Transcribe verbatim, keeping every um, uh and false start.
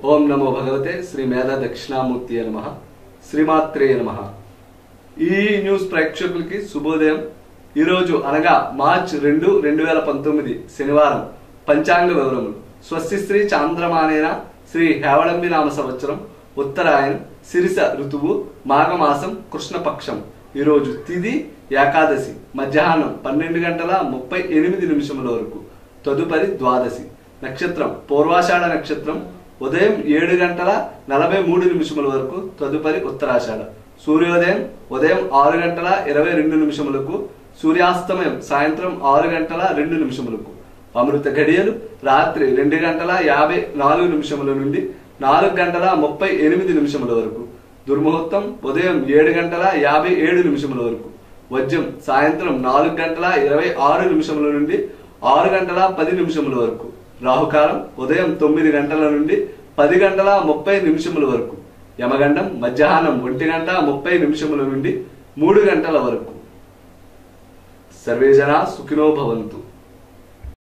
ఓం నమో భగవతే శ్రీ మేధ దక్షిణామూర్తి నమః. శ్రీమాత్రే నమః. ఈ న్యూస్ ప్రేక్షకులకి శుభోదయం. ఈరోజు అనగా మార్చ్ రెండు రెండు వేల పంతొమ్మిది శనివారం పంచాంగ వివరములు. స్వస్తి శ్రీ చాంద్రమానేన శ్రీ హేవళంబి నామ సంవత్సరం ఉత్తరాయణం శిరిష ఋతువు మాఘమాసం కృష్ణపక్షం. ఈరోజు తిథి ఏకాదశి మధ్యాహ్నం పన్నెండు గంటల ముప్పై ఎనిమిది నిమిషముల వరకు. తదుపరి ద్వాదశి. నక్షత్రం పూర్వాషాఢ నక్షత్రం ఉదయం ఏడు గంటల నలభై మూడు నిమిషముల వరకు. తదుపరి ఉత్తరాషాఢ. సూర్యోదయం ఉదయం ఆరు గంటల ఇరవై రెండు నిమిషములకు. సూర్యాస్తమయం సాయంత్రం ఆరు గంటల రెండు నిమిషములకు. అమృత ఘడియలు రాత్రి రెండు గంటల యాభై నాలుగు నిమిషముల నుండి నాలుగు గంటల ముప్పై ఎనిమిది నిమిషముల వరకు. దుర్ముహూర్తం ఉదయం ఏడు గంటల యాభై ఏడు నిమిషముల వరకు. వజ్రం సాయంత్రం నాలుగు గంటల ఇరవై ఆరు నిమిషముల నుండి ఆరు గంటల పది నిమిషముల వరకు. రాహుకాలం ఉదయం తొమ్మిది గంటల నుండి పది గంటల ముప్పై నిమిషముల వరకు. యమగండం మధ్యాహ్నం ఒంటి గంట ముప్పై నిమిషముల నుండి మూడు గంటల వరకు. సర్వే జనా సుఖినో భవంతు.